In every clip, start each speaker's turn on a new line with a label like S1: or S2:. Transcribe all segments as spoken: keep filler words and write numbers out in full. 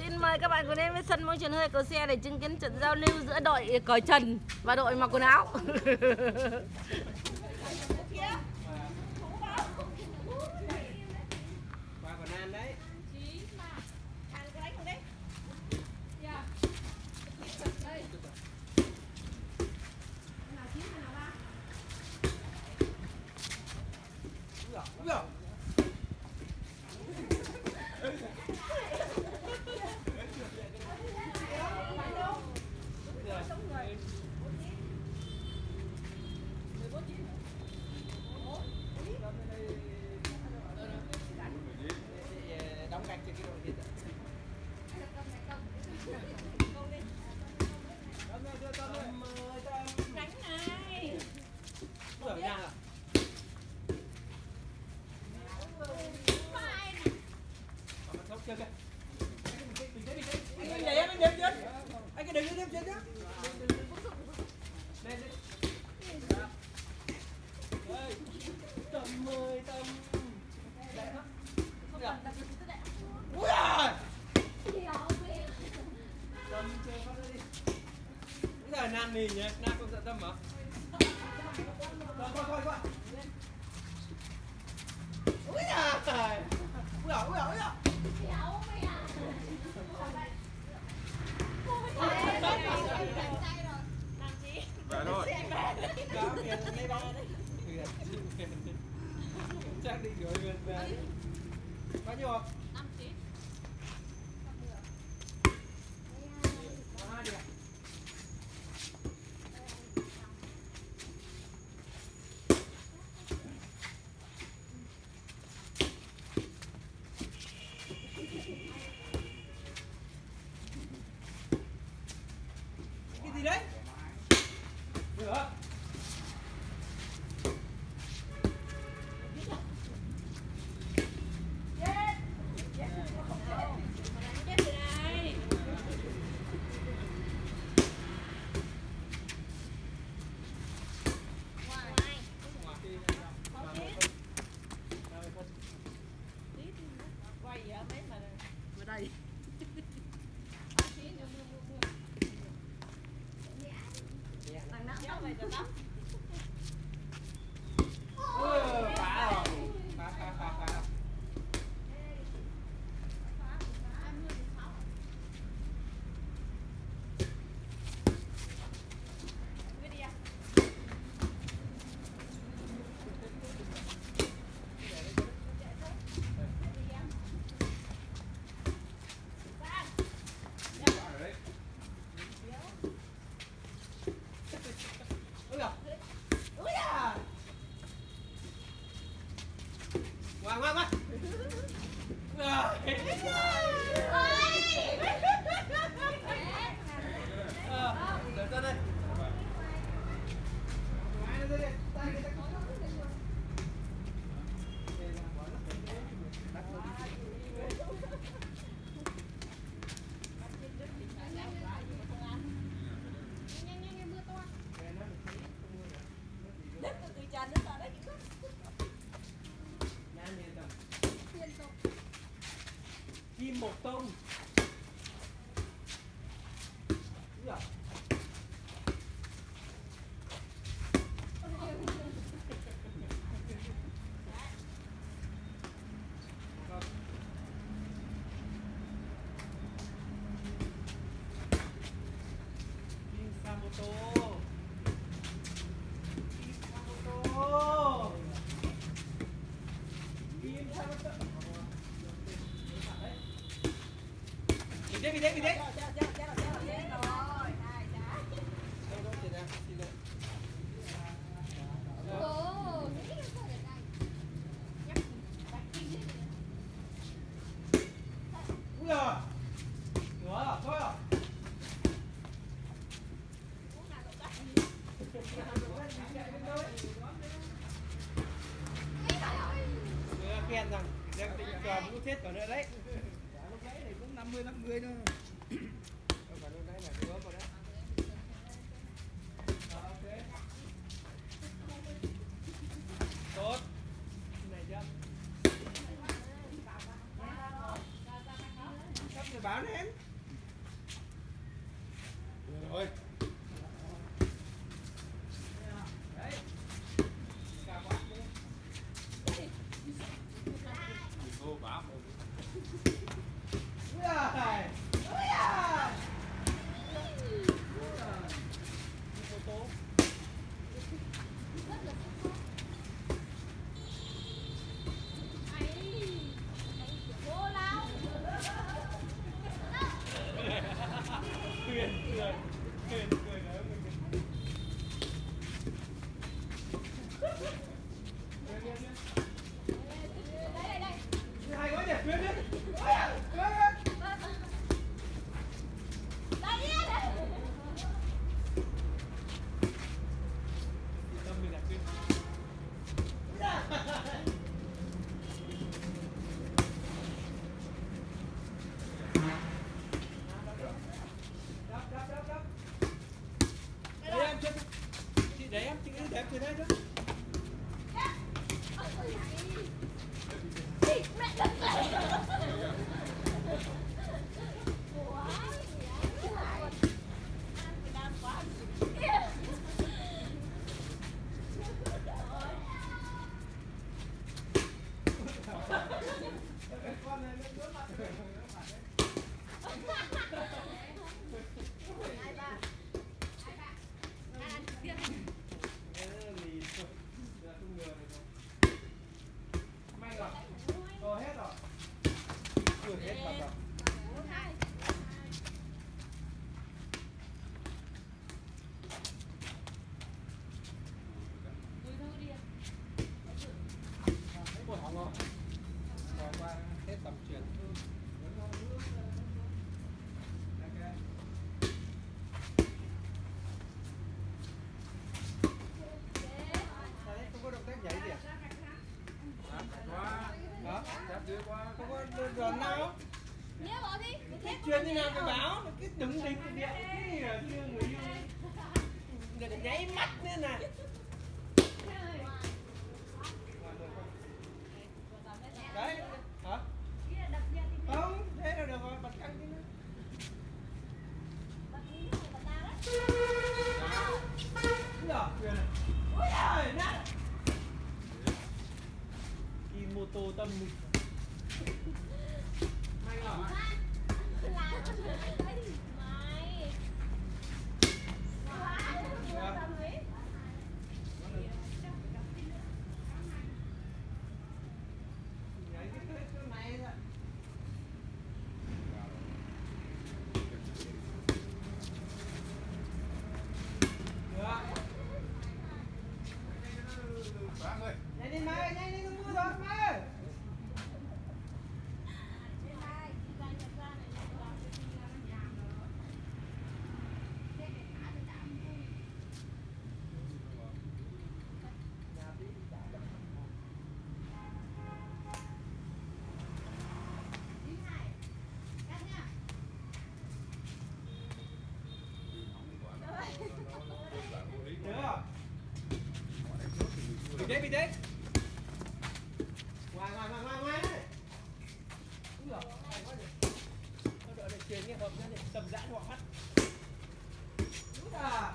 S1: Xin mời các bạn cùng đến với sân bóng chuyền hơi cờ xe để chứng kiến trận giao lưu giữa đội cởi trần và đội mặc quần áo.
S2: Nam mì nhé, Nam không sợ Tâm hả? Coi coi coi coi. Úi giời. Úi giời, úi giời, úi giời. Về thôi. Chắc đi gửi về về. Bao nhiêu không? năm chín. Hai đi ạ. Gì đấy? Được. Đây. Ngoan ngoan ngoan. Để ra đây. Kim một tung. Kim Samoto. Kim Samoto. Kim Samoto. Đi đi đi đi. Khen rằng đang tình cờ cũng chết còn nữa đấy. Lúc nãy này cũng năm mươi năm mươi thôi. Không phải lúc nãy là đứa vào đấy. Tốt. Này chưa? Cấp người bà báo đến. Rồi. Đấy. Cả quán đi. Cô báo. Ui giời. Ui giời. Ô tô. Cười, cười, cười, cười nói mình. Đây, đây, đây. Hai gói nhỉ, cười đi. Cười, cười. Đây, đây. Tâm mình là cười. Để em, chị đẹp từ đây thôi. Mẹ đất này. Rồi nào? Cái chuyện như nào phải báo, cái đứng đỉnh cái điện cái là chưa người yêu. Người ta nháy mắt nữa nè. Đấy, hả? Không, thế là được rồi, bật căng chứ nữa. Rồi, quyền này. Ôi giời, nát. Kim mô tô tâm mình. Mày ngỏ hả? Nhanh đi Mai, nhanh đi, mưa rồi Mai. Bị đấy, bị đấy. Ngoài, ngoài, ngoài, ngoài, ngoài này. Đúng rồi, ngoài quá được. Nó đợi để truyền nghe hợp ra để tầm giãn hoặc mắt. Đúng à.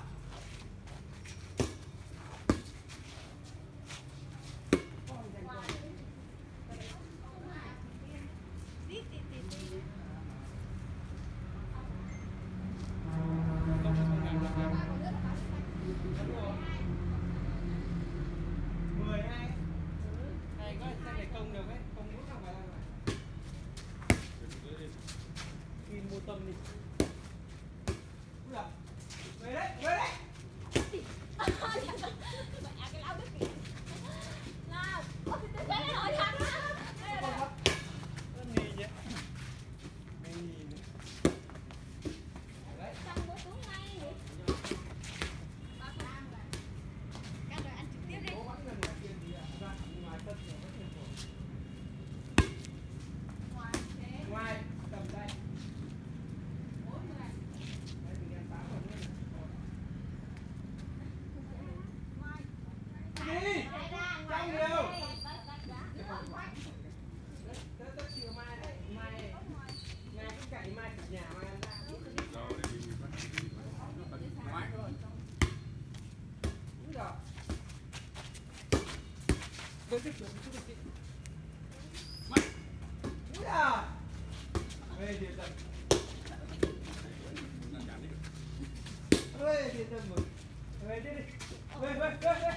S2: mười hai. Này có xe để công được ấy, công muốn nào phải làm này. Kim mua tâm đi. Úi giời. Về đấy, về đấy.
S3: Mẹ cái áo đứt kìa. Nào, ôi cái thế này hỏi thằng á.
S2: Nó nhì nhỉ. Mày nhì nữa. Đấy.
S3: Xong bữa xuống ngay vậy. Ba làm rồi. Các rồi ăn trực tiếp đi.
S2: Cố gắng gần ngoài kia thì ra ngoài tất cả rất nhiều rồi.
S3: Ngoài thế.
S2: Ngoài, cầm tay. nhà mà ăn ra. Đúng rồi. Với cái chuyện chút đi. Mắt. Đúng rồi. Về điện tâm. Về điện tâm mừng. Về đi đi. Về về về về.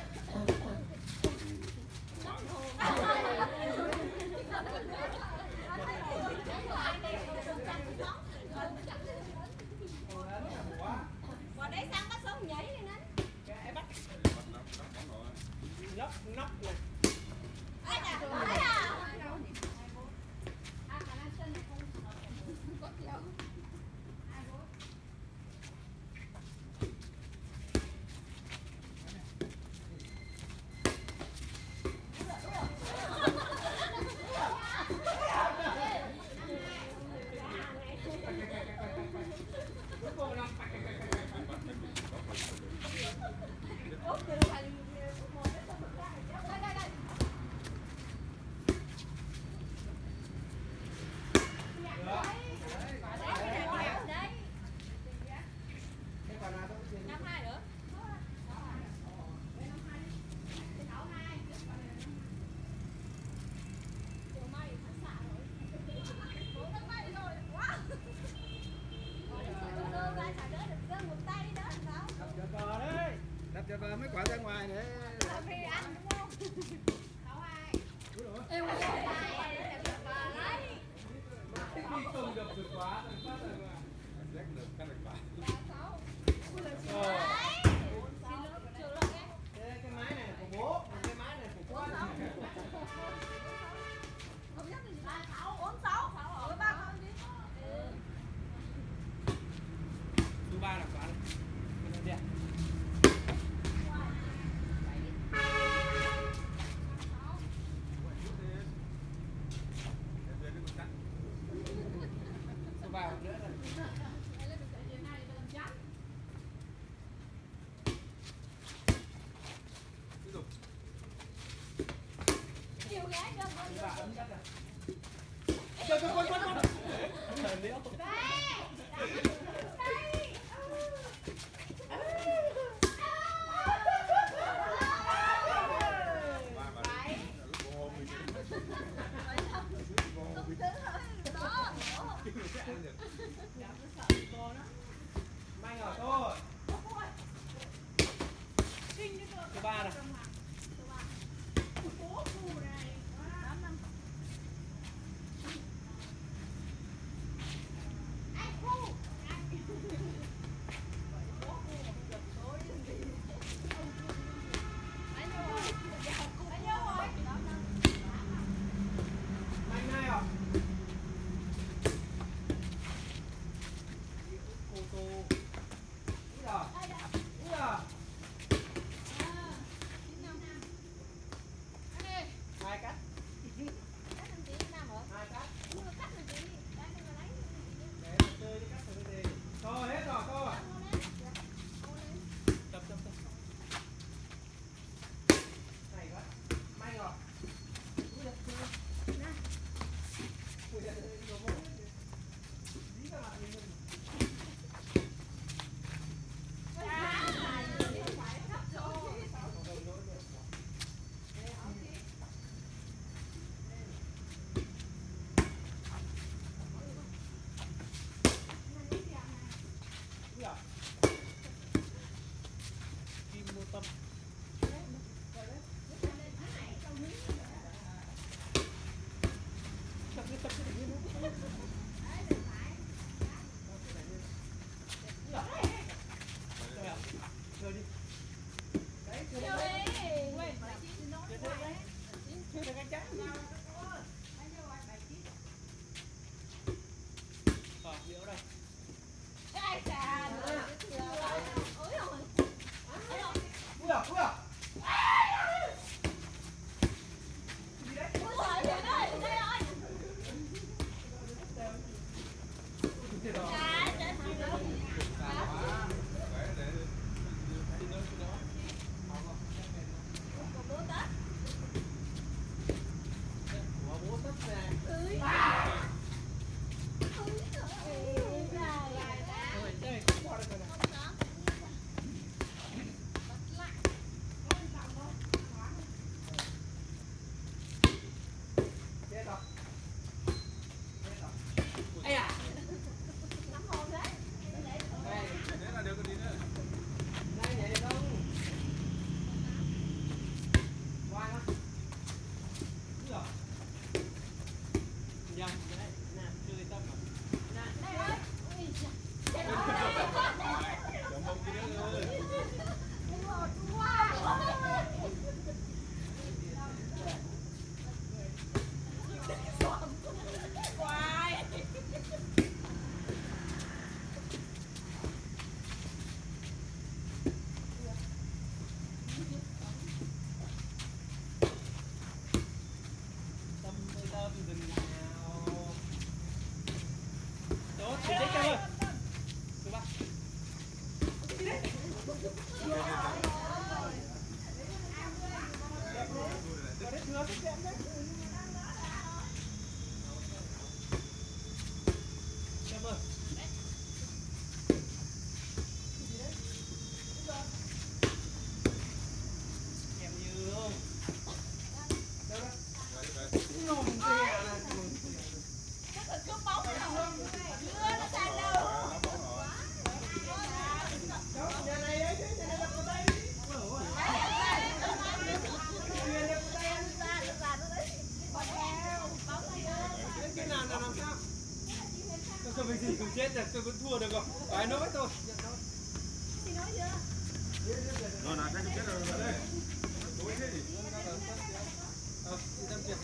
S3: Vào đấy sang bắt sống nhảy đi nè.
S2: Cái bắt. Nóc nóc này.
S3: Ai à? Ai à? À, khả năng chân này không có kiểu. Ai bố?
S2: Đập cho bờ mấy quả ra ngoài để
S3: ăn đúng không? Sáu hai. Em không phải đập cho bờ lấy.
S2: khi không đập được quả thì phát rồi mà. Rác được cắt được quả. Ờ. Cái máy này là của bố, cái máy này của con.
S3: Không biết gì ba sáu bốn sáu sáu ba con đi.
S2: Thứ ba là quả. Cái này vào nữa là
S3: nhiều gái cơ con
S2: và ấm cắt rồi. Trời ơi, con con con. Trời liễu. May ngỏ thôi. Thứ ba này. Anh này à? Cô tô. Úi giời. Úi giời. Hai cắt. Hai cắt. Để mà tươi đi cắt thử đi. Thôi hết rồi thôi. Tập tập tập. Này quá. May rồi. Úi giời. Úi giời. Đồ mồ. Dí các bạn nhìn mình. Kim mô tâm. Tập đi tập đi. Rồi đi. Đấy, chưa đấy. Chưa đấy. Chưa được cái trắng. Ờ, liễu đây.
S3: Ai chà. Ôi rồi.
S2: Ui à, ui à. Gì đấy?
S3: Ôi trời ơi, đây đây ơi. Chà, chết rồi. Bố tết.
S2: Ủa bố tết nè.
S3: Cưới. Cưới rồi.
S2: chết rồi, tôi vẫn thua được rồi. Phải nói thôi.
S3: Thì nói chưa?
S4: Nó là cái chết rồi đây. Đối thế gì?
S2: Ờ, chị Tâm Kiệt.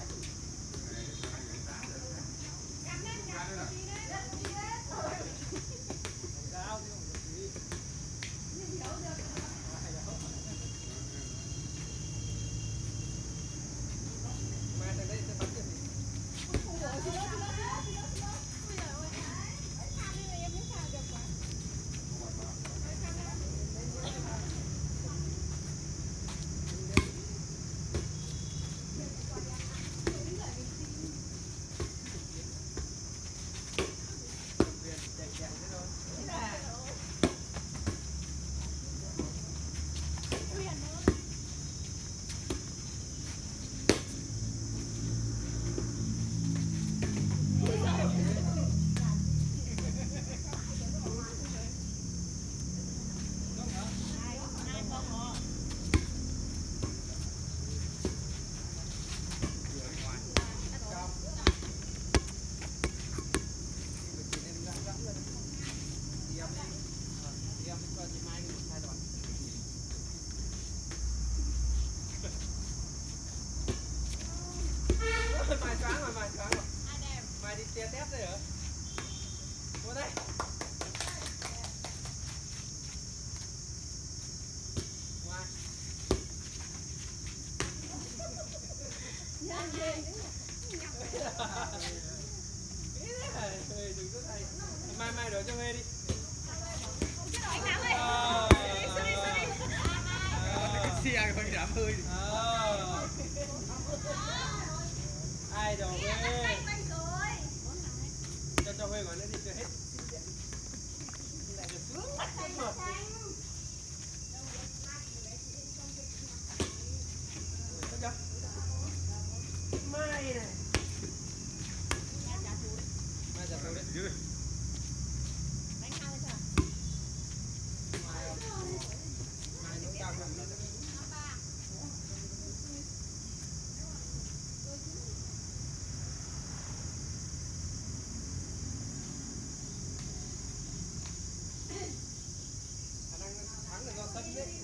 S2: Mai choáng rồi, mai choáng rồi. Mai đi tia tép đây hả? Qua đây. Mai. Mai mai đổ cho Huê đi.
S3: Anh Thắng ơi.
S2: À,
S3: Sorry, sorry.
S4: Cái xe con giảm hơi.
S2: Ai đổ Huê?
S3: Anh rồi.
S2: Cho cho Huê gọi nó đi chơi hết. Lại được sướng mắt cái mượt. Mai này. Mai giả phụ đấy.
S4: Dưới.
S3: Đánh hai mươi sao?
S2: Mai Mai nó cao hơn nữa. Thắng là do sân đấy.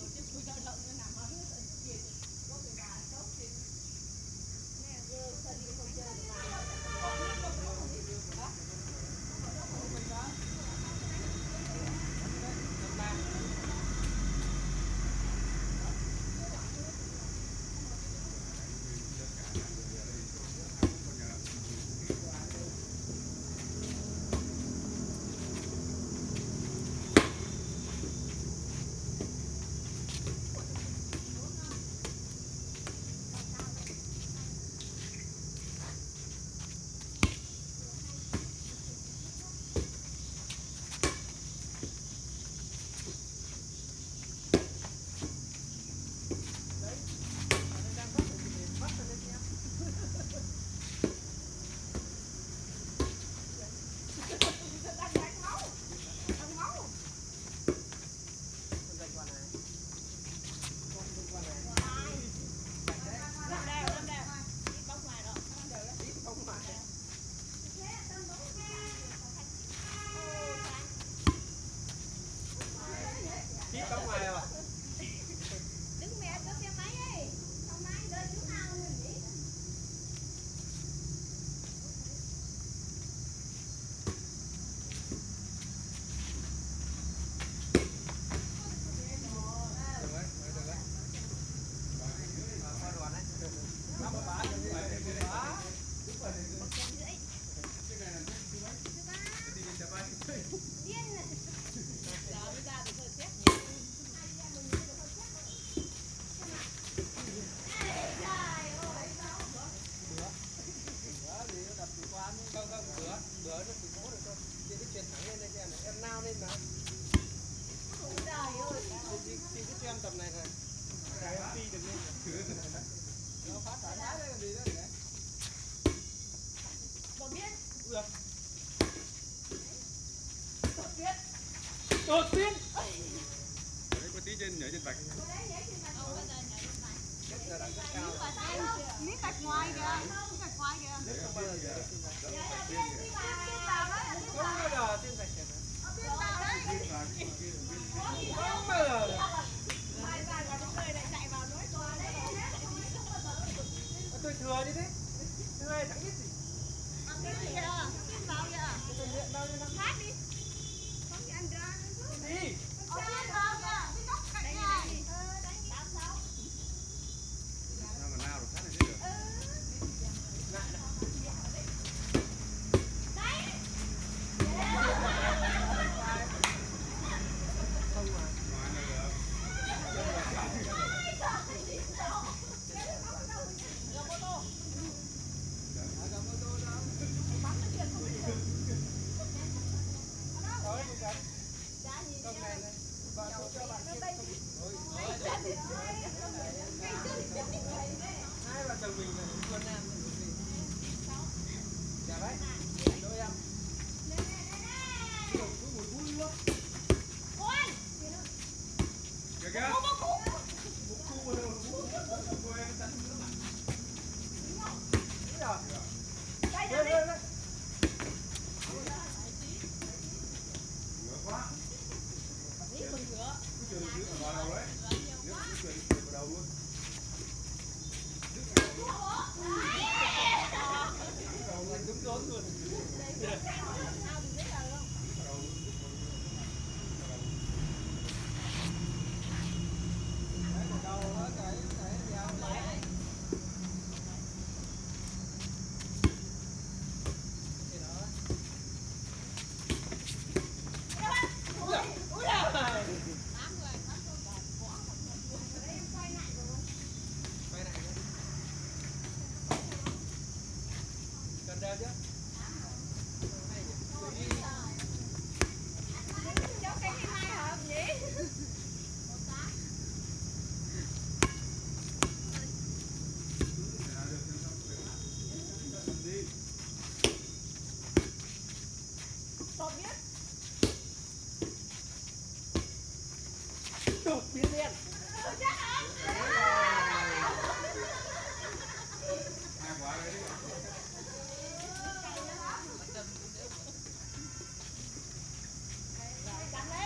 S2: Đột tiên.
S4: Đấy có tí trên nhảy trên vạch.
S3: Miếng gạch ngoài kìa, miếng gạch ngoài kìa.
S4: Đấy, ở trên kìa.
S3: Vào đó.
S2: Không bao giờ trên sạch sẽ.
S3: Ở bên vào đấy.
S2: Không bao giờ.
S3: Mai ra vào những người lại chạy vào núi cò đấy.
S2: Tôi thừa đi thế. Thứ hai chẳng biết gì.
S3: Ở cái gì kìa? Kim vào kìa.
S2: Tôi luyện bao nhiêu năm.
S3: Hát đi. Không thì ăn ra.
S2: Đi.
S3: Ở trên vào kìa. Cái góc cạnh này. Ờ, đánh tám sáu.
S4: Sao mà nào được sát này thế được?
S2: Hai vợ chồng mình là con nam. Chào đấy. Đôi em. Nhiều cứ mùi vui luôn.
S4: Kìa kìa. Bút cu rồi, bút cu em tận nữa mà.
S2: Đây đây đây.
S4: Ngứa quá. Cứ chờ giữ ở vào đầu đấy. Nếu cứ chờ giữ vào đầu luôn.
S2: Đúng rốn luôn. Cần đeo chứ?
S3: Cho cái cái mai hợp nhỉ? Tôi biết.
S2: Đột biến đen.
S3: Tôi chắc hả?
S4: Hai quả đấy.
S3: Cắn đấy.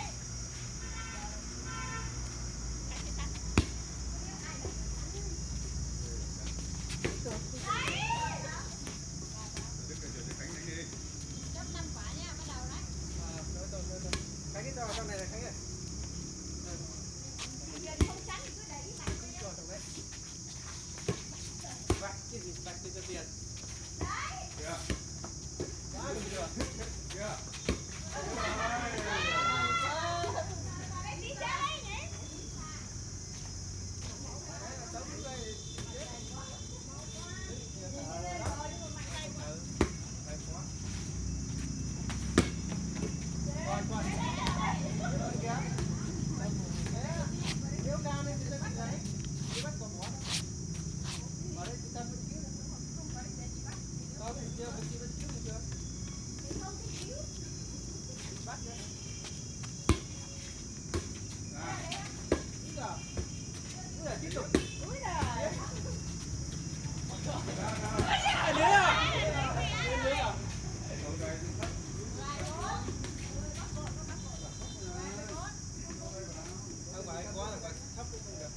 S2: Cái cái trò trong này là cái này.
S3: Không tránh cứ để ý mày.
S2: Trò trong đấy. Vạch cái gì? Vạch từ tiền.
S4: Kìa.
S2: Quá được chưa?
S4: Kìa.
S3: Đi chơi nhỉ?
S2: Còn còn. Nếu cao lên thì ta bắt đấy. Thì bắt còn mỏ. Ở đây chúng ta vẫn cứu. Có thì chưa, vẫn chưa, vẫn cứu được chưa? Bắt nữa. Ý giờ. Ý giờ tiếp tục.
S3: Úi giời.
S2: Nữa à? Nữa à? Không phải có là còn thấp cũng không được.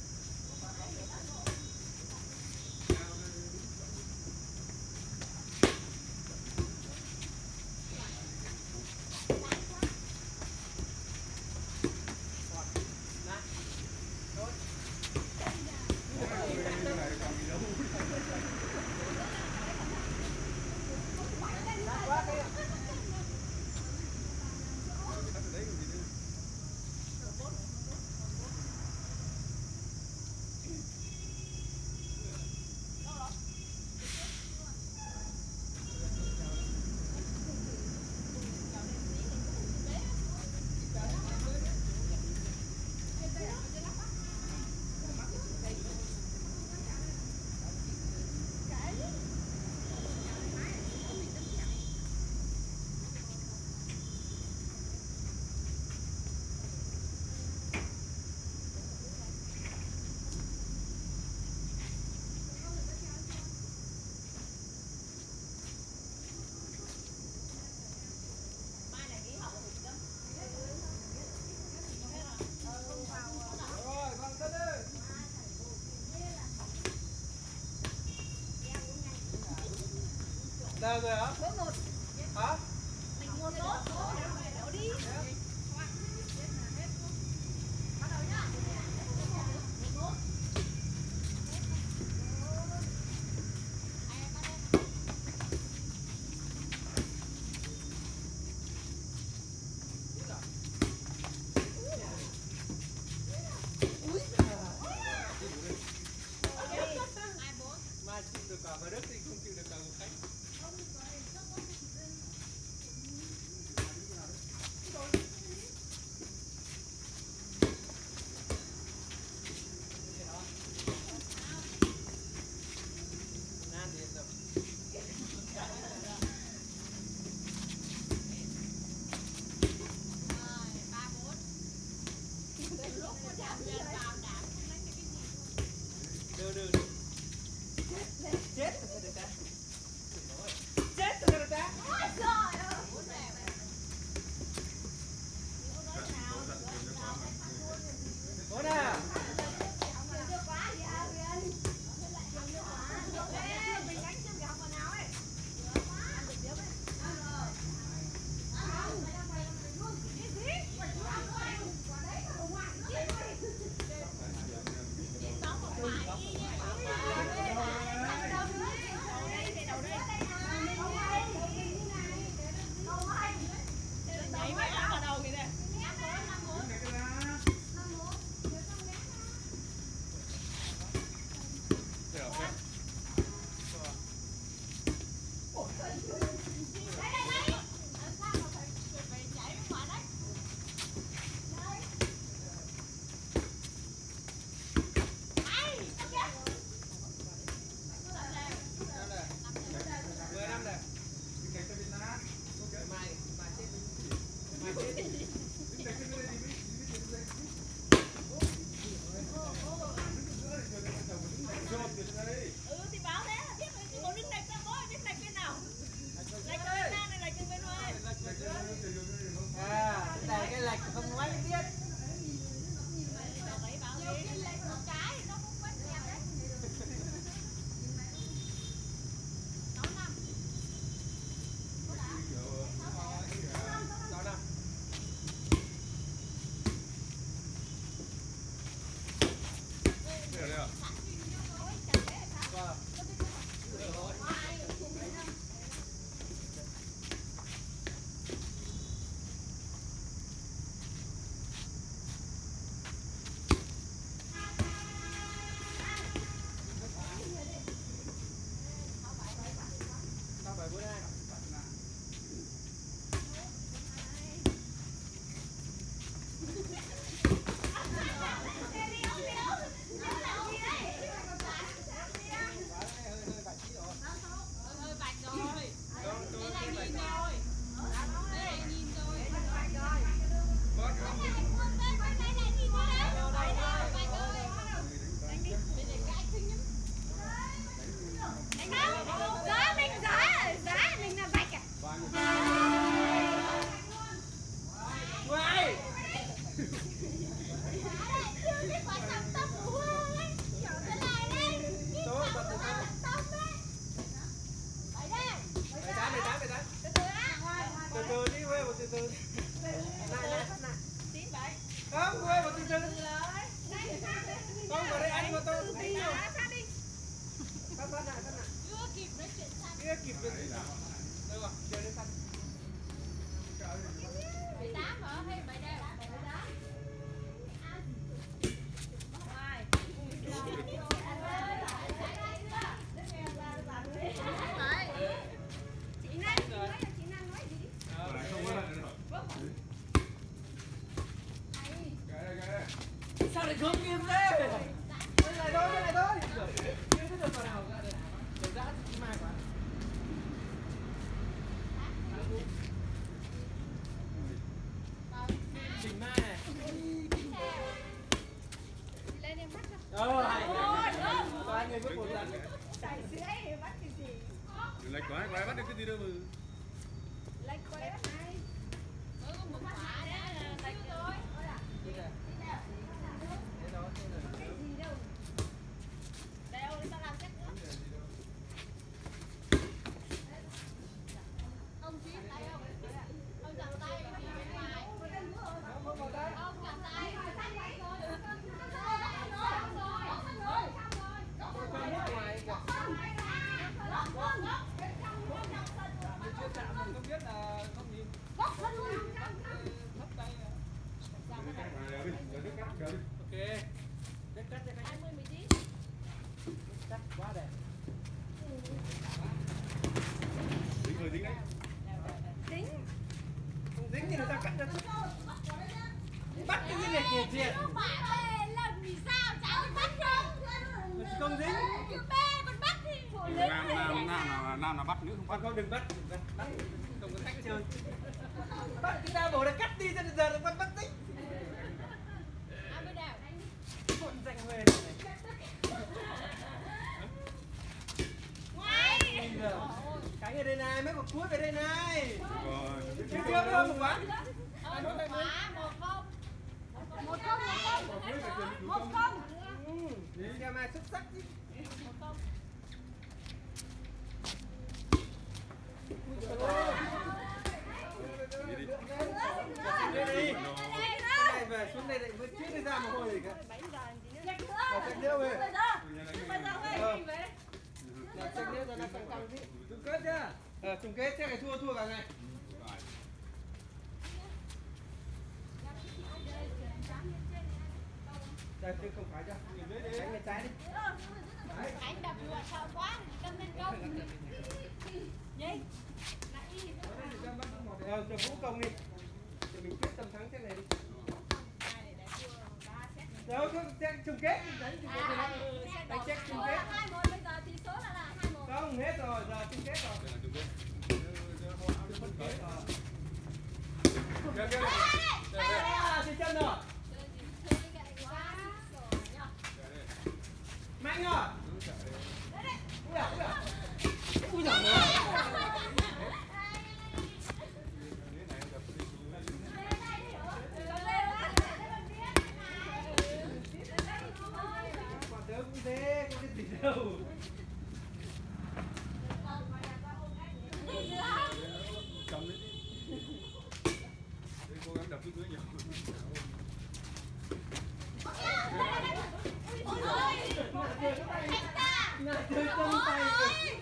S2: Nào rồi hả?
S3: Bố một.
S2: Hả?
S3: Mình mua tốt. Đổ đi. Bắt đầu nhá.
S2: Mai chịu được cả vào đất thì không chịu được cả một cánh. Đưa đưa đưa. Chết rồi được ta. Chết rồi được ta. Bố nè. À, đây cái lạch không nói biết. Không, quê một từ từ. Không, vào đây anh mà tôi tí rồi. Phát phát lại, phát lại. Chưa kịp nói chuyện sang. Chưa kịp nói chuyện sang. Đâu rồi, chờ đến phát.
S3: bảy tám hả? Hay bảy đây? bảy tám. Chị Nam nói là chị Nam nói gì?
S2: Sao lại không kịp thế? Đây này thôi, đây này thôi. Chưa biết được vào nào ra đây. Để dã thì mai quá. Trình mai này.
S3: Lên em bắt cho.
S2: Ờ, hay. Có anh người bước một lần.
S3: Chạy dưới thì bắt cái gì?
S4: Lệch quá, quá bắt được cái gì đâu mà.
S3: Lệch quay bắt này. Mới có một quả đấy là lệch rồi.
S2: Đi này. Thế đó, thế rồi.
S3: Cái gì đâu. Đeo đi tao làm chắc nữa.
S2: cắt được. Bắt cái gì này kìa kìa.
S3: Lần vì sao cháu bắt không?
S2: Không dính.
S3: Bê con bắt đi.
S4: Nam nam nam nam là bắt nữ không bắt.
S2: Con đừng bắt, đừng bắt. Bắt. Không có khách chơi. Bắt chúng ta bảo là cắt đi cho giờ bắt bắt tích.
S3: À bây giờ.
S2: Con danh về này.
S3: Ngoài.
S2: Cái ở đây này, mấy con cuối về đây này.
S4: Rồi.
S2: Chưa chưa chưa một quán.
S3: Một quả, một không. Một không, một không. Một không.
S2: Ừ. Xem ai xuất sắc chứ.
S3: Một không.
S2: Đây đi. Cái này về xuống đây lại mới chuyến đi ra một hồi gì cả. Là sạch điêu về. Là sạch điêu rồi là căng căng đi. Chung kết nhá. Ờ, chung kết thế này thua thua cả ngày. Đây, chứ không phải chứ. Đánh bên trái đi.
S3: Anh đập vừa sợ quá, đâm lên công. Gì?
S2: Ờ, cho Vũ công đi. Để mình quyết tâm thắng thế này đi. Đâu, không, chung kết. Đánh chung kết. Đánh check chung kết.
S3: hai một bây giờ thì số là là hai một.
S2: Không, hết rồi, giờ chung kết rồi.
S4: Đây là chung kết.
S2: Phân kết rồi.
S4: Kìa kìa.
S2: À, thì chân rồi. Mạnh rồi. Ui à, ui à. Ui giời ơi. Còn tớ cũng thế, có cái gì đâu.
S4: Cầm đi. Đây cố gắng đập xuống dưới nhiều.
S2: Nào chơi chân tay kìa.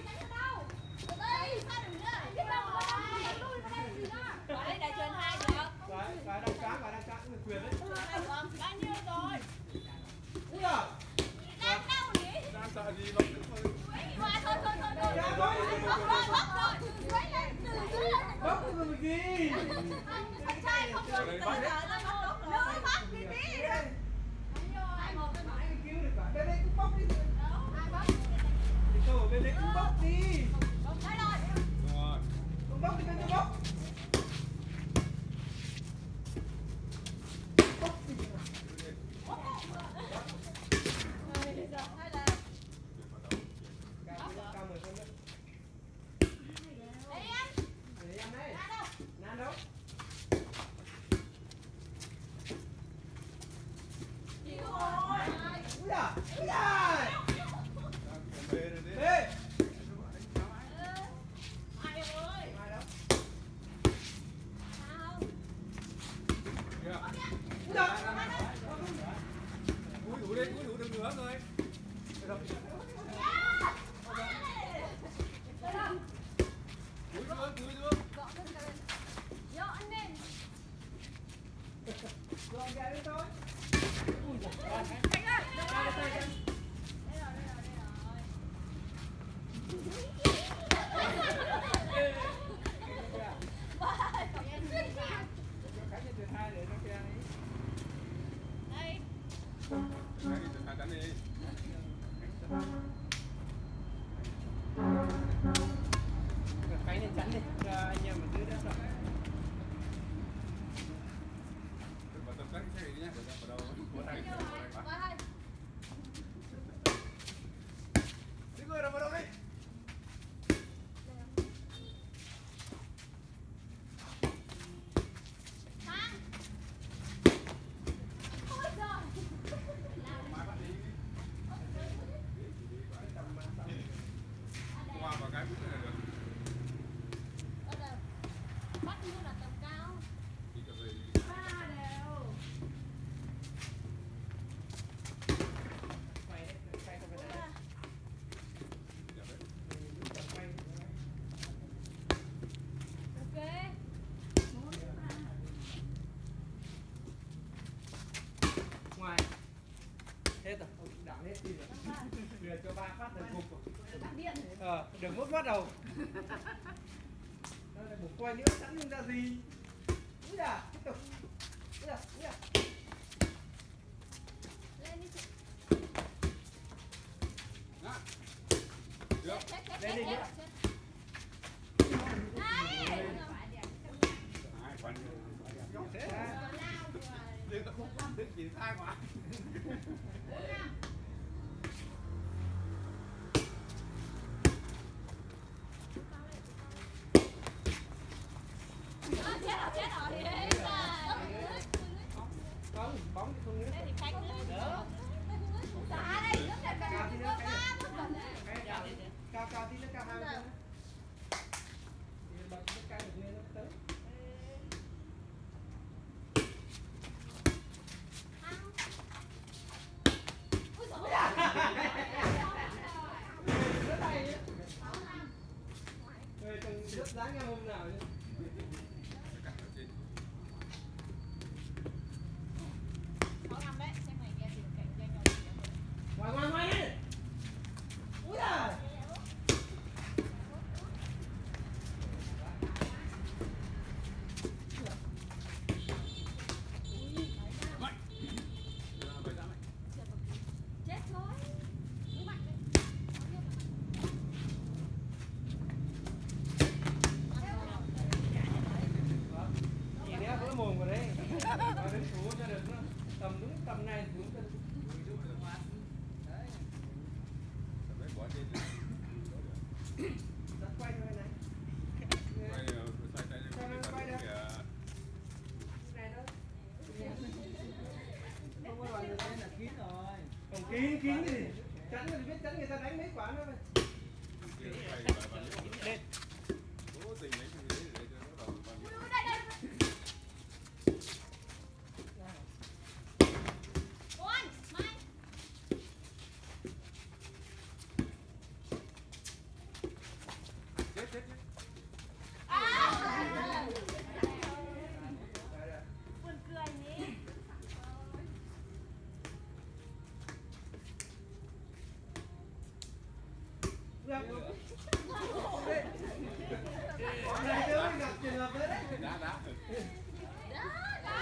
S2: Phải, phải đang cán, phải đang cán người quyền đấy.
S3: Bao nhiêu rồi?
S2: Ui à.
S3: Đang đâu nhỉ?
S4: Đang sợ gì lắm nữa thôi.
S3: Thôi thôi thôi thôi thôi. Bóc rồi, bóc rồi. Dưới lên, từ dưới lên.
S2: Bóc cái người gì?
S3: Anh trai không được, từ giờ ra bóc rồi. Nữa bóc đi đi. Hai một cái mãi.
S2: Cứu được cả. Bên đây cũng bóc đi.
S3: Ai bóc?
S2: Thì câu ở bên đấy cũng bóc đi.
S3: Bóc cái rồi.
S4: Rồi.
S2: Không bóc thì bên đây bóc. Cao mười phân nữa.
S3: Đấy anh.
S2: Để em đây.
S3: Ra đâu?
S2: Nan đâu?
S3: Chịu rồi.
S2: Ui à. Ui à.
S4: Bê rồi đi.
S2: Ê.
S3: Ai ơi.
S2: Ai đâu?
S3: Sao?
S4: Kìa.
S2: Ui à.
S4: Cúi đủ đi, cúi đủ đừng nữa rồi. Cúi xuống, cúi xuống.
S3: Dọn lên.
S2: Rồi gà lên thôi. Ui giời ơi.
S3: Anh ơi.
S2: Ra đây tay chân.
S3: Đây rồi, đây rồi, đây rồi.
S2: Cái gì tuyệt hai để nó kia đi.
S3: Đây.
S4: Hai thì thả cắn đi.
S2: Cái này chắn đi, cho anh em mình giữ đất rồi.
S4: Vào tập cắt cái xe đi nhá. Vào đầu. Vào tay. Vào tay. Đi người nào vào đâu đi. Qua vào cái bút này được.
S3: Bắt như là tầm cao.
S4: Đi cà phê.
S3: Ba đều.
S2: Quay đấy, quay không phải đấy. Quay.
S3: Ok.
S2: Ngoài. Hết rồi, ông đảo hết đi rồi. Đưa cho ba phát là gục rồi. Ờ, đừng mốt phát đầu. Đó là một quay nữa sẵn không ra gì.
S3: Úi
S2: da, tiếp tục. Úi da, úi da.
S3: Lên đi chị.
S4: Đó. Được.
S3: Chết, chết,
S2: Lên
S3: chết,
S2: đi
S3: chết,
S2: nữa.
S3: chết. Đấy.
S4: Hai phần.
S2: Thế ra.
S4: Đừng đừng chỉ sai quá.
S3: Ờ, chết rồi, chết rồi. Thế là-
S2: Không, bóng thì không nước.
S3: Thế thì cánh nữa.
S2: Đỡ.
S3: Xả đây, nước này phải
S2: Cao tí nữa,
S3: có
S2: cái
S3: ba
S2: này.
S3: bước rồi đấy.
S2: Cái cao, cao cao tí nữa, cao hai mươi nữa. Thì bật cái cây được lên nó tới.
S3: Ui dồi.
S2: Rất hay ấy. Người từng rất dáng nhau hôm nào chứ.
S3: Khó ngắm đấy, xem này nghe thì được cạnh tranh nhau.
S2: Ngoài ngoài ngoài đi. Úi giời.
S4: Mạnh. Rồi, phải ra mạnh.
S3: Chết thôi. Cứ mạnh lên.
S2: Chị đéo vỡ mồm vào đấy. Vào đến thủ cho được nó. Tầm đúng tầm này thì đúng cân. Đấy.
S4: Phải bỏ trên này.
S2: Đặt quay cho cái này.
S4: Quay, ờ, xoay tay lên cái phần kìa.
S2: Này thôi.
S5: Không có loại người tên là kín rồi.
S2: Còn kín kín thì chắn thì biết chắn người ta đánh mấy quả nữa vậy.
S4: Kia quay vào phần lên. Cố tình đánh như thế để cho nó vào phần.
S3: Ui, đây, đây. Con, Mai.
S4: Chết chết chết.
S3: À.
S2: Đây, đây.
S3: Buồn cười nhỉ.
S2: Được. Hôm nay tớ mới gặp trường hợp đấy đấy.
S4: Đá đá.
S3: Đó, đó.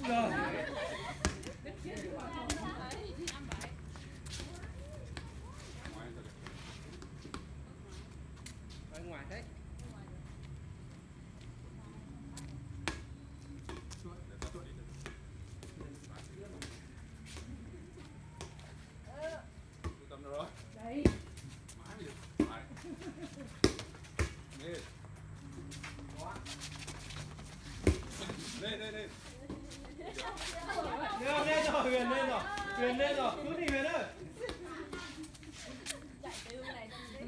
S2: Rồi. Ở ngoài đấy.
S4: Tâm rồi.
S3: Đấy.
S4: Mãi đi. Mãi. Lên. Lên lên lên.
S2: Lên lên rồi, Huyền lên rồi. Huyền lên rồi. Cứ đi Huyền ơi.
S3: Chạy từ này đến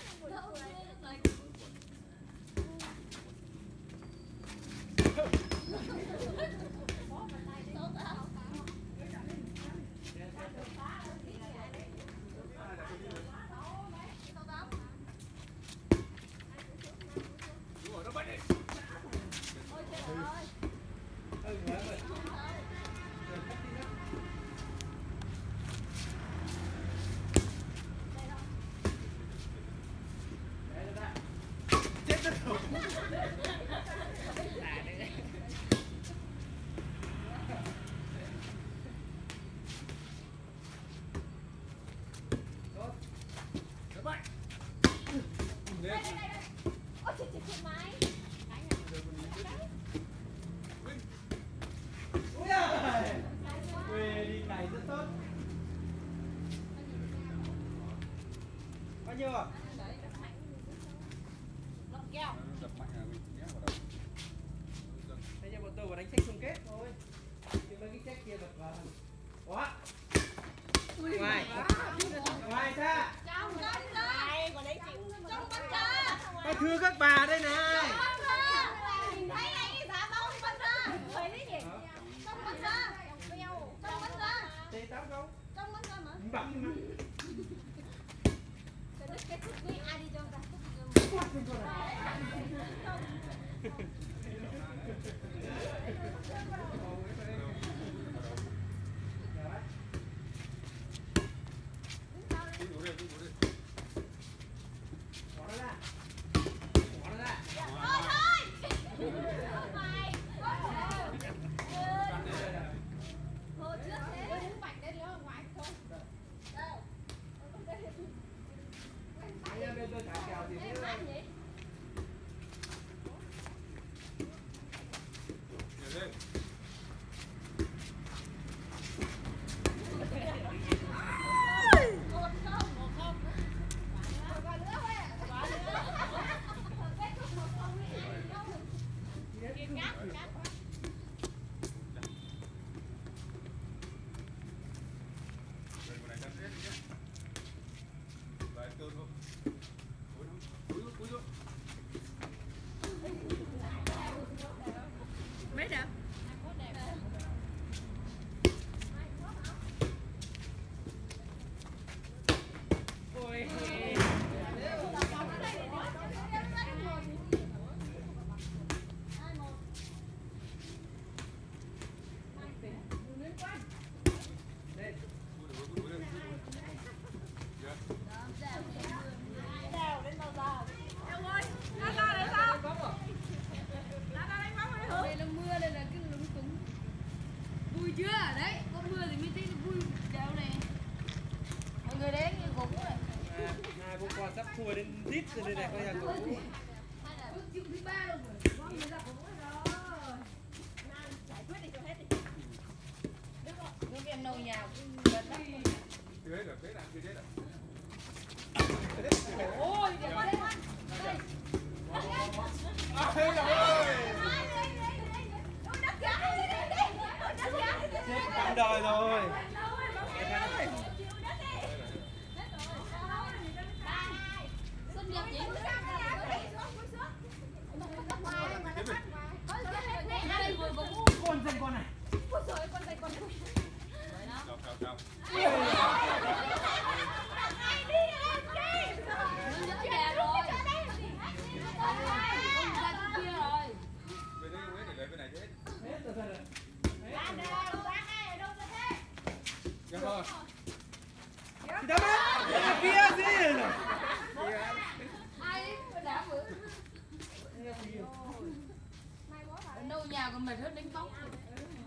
S4: Đúng rồi, nó bắt đi.
S2: Ừ, rồi. Chết mất rồi.
S4: Nó bắt. Lên.
S3: ôi chết chết chết máy.
S2: Ui giời. Quê đi cày rất tốt. Bao nhiêu ạ?
S3: Lọc keo.
S4: Đập mạnh là mình nhé vào đầu.
S2: Bây giờ bọn tôi vào đánh sách chung kết thôi. Chứ mấy cái check kia bật vào. Quá. Ngoài. Ngoài ra.
S3: Trong bánh ra. Còn đấy chị. Trong bánh ra.
S2: Tôi thưa các bà đây này.
S3: Nhìn thấy anh ấy giả bông bánh ra. Thấy đấy nhỉ? Trong bánh ra. Trong bánh ra.
S2: Chị tắm không?
S3: Trong bánh ra mà.
S2: Bắn mà.
S3: Cái thức đi ai đi cho ta.
S2: Quát lên con này.
S4: Đi ngủ đi, đi ngủ đi.
S2: Bỏ nó ra. Bỏ nó ra.
S3: Thôi thôi. Mày. Thôi trước thế. Muốn bạch đây nữa ngoài thôi. Đâu.
S2: Anh em bên tôi thả kèo thì biết
S3: Em nhỉ?
S4: Nhảy lên.
S3: Một không, một không. Quả nữa thôi ạ. Quả nữa. Kết thúc một không đi ai đâu. Kìa cát, cát quá.
S4: Rồi một này cắt hết đi nhé. Lại tương không. Cúi cúi cúi cúi.
S1: Mấy đẹp.
S2: ôi. Lên.
S4: Cúi được, cúi được. Dạ.
S3: Đèo đến bao giờ?
S1: Em ơi, ra ra đấy sao?
S2: Bóng rồi.
S1: Ra ra đánh bóng đấy hả?
S6: Đây là mưa đây là cái lúng túng. Vui chưa? Đấy, có mưa thì mới thấy vui đều này. Mọi người đến như cũng rồi.
S2: À, hai bố con sắp thua đến đít rồi đây này, coi nhà cổ.
S6: Bước chịu thứ ba luôn rồi. Có người là cũng rồi.
S3: Giải quyết đi cho hết đi.
S6: Nước em nâu nhào cũng gần lắm.
S4: Chưa hết rồi, hết rồi, chưa hết rồi.
S6: Ôi, đẹp quá đấy. Đây.
S2: À, thế rồi. Chết cả đời rồi.
S6: Xuân nhập nhỉ? Đây vừa có mũ.
S2: Con dân con này.
S4: Chào, chào, chào.
S6: Hướng dẫn kè rồi. Không ra chỗ kia rồi.
S4: Bên đây không hết, để lấy bên này chứ hết.
S2: Hết rồi rồi.
S4: Dạ thôi.
S2: Thì đó đấy. Cái kia gì rồi.
S6: Ai đã bữa. Ở đâu nhà còn mệt hơn đánh bóng.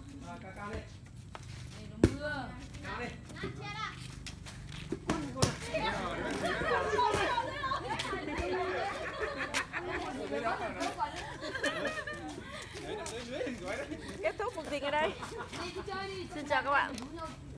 S6: đi, đi chơi đi.
S1: Xin chào các bạn.
S6: Rủ nhau